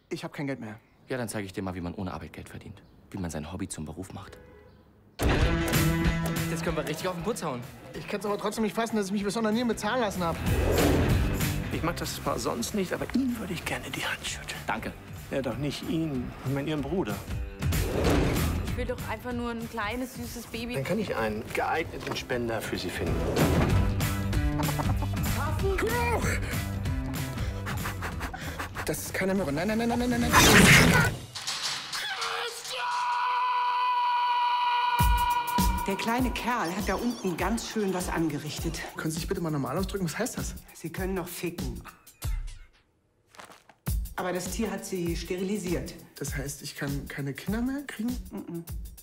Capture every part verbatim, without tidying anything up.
Ich habe kein Geld mehr. Ja, dann zeige ich dir mal, wie man ohne Arbeit Geld verdient. Wie man sein Hobby zum Beruf macht. Jetzt können wir richtig auf den Putz hauen. Ich kann es aber trotzdem nicht fassen, dass ich mich bis Onanieren bezahlen lassen habe. Ich mach das zwar sonst nicht, aber ihn würde ich gerne die Hand schütteln. Danke. Ja, doch nicht ihn, sondern ihren Bruder. Ich will doch einfach nur ein kleines, süßes Baby. Dann kann ich einen geeigneten Spender für Sie finden. Das ist keine Möhre. Nein, nein, nein, nein, nein, nein. Der kleine Kerl hat da unten ganz schön was angerichtet. Können Sie sich bitte mal normal ausdrücken? Was heißt das? Sie können noch ficken. Aber das Tier hat sie sterilisiert. Das heißt, ich kann keine Kinder mehr kriegen? Mm-mm.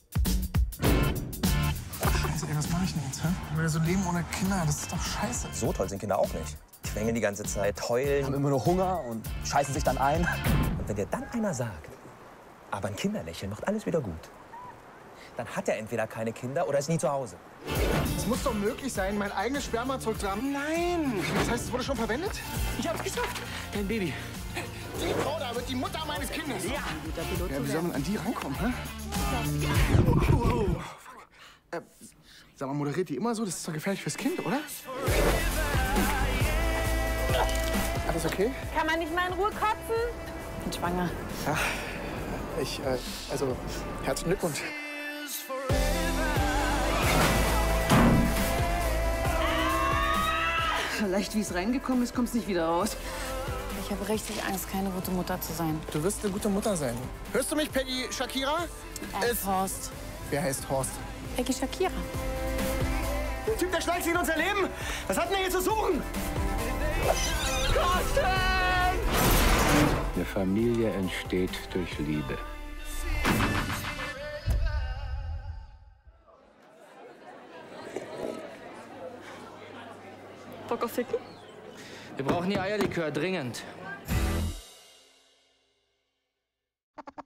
Scheiße, ey, was mache ich denn jetzt, hä? Ich will so leben ohne Kinder, das ist doch scheiße. So toll sind Kinder auch nicht. Quengeln die ganze Zeit, heulen, haben immer nur Hunger und scheißen sich dann ein. Und wenn dir dann einer sagt, aber ein Kinderlächeln macht alles wieder gut, dann hat er entweder keine Kinder oder ist nie zu Hause. Es muss doch möglich sein, mein eigenes Sperma zurückzuhaben. Nein! Das heißt, es wurde schon verwendet? Ich hab's geschafft. Dein Baby. Die Frau da wird die Mutter meines Kindes. Ja. Ja, wie soll man an die rankommen, hä? Oh, oh, fuck. Äh, sag mal, moderiert die immer so? Das ist doch gefährlich fürs Kind, oder? Alles okay? Kann man nicht mal in Ruhe kotzen? Ich bin schwanger. Ja, ich, äh, also, herzlichen Glückwunsch. Leicht wie es reingekommen ist, kommt es nicht wieder raus. Ich habe richtig Angst, keine gute Mutter zu sein. Du wirst eine gute Mutter sein. Hörst du mich, Peggy Shakira? Er ist Horst. Wer heißt Horst? Peggy Shakira. Der Typ, der schleicht sich in unser Leben. Was hat denn hier zu suchen? Eine Familie entsteht durch Liebe. Bock auf Ficken? Wir brauchen die Eierlikör dringend.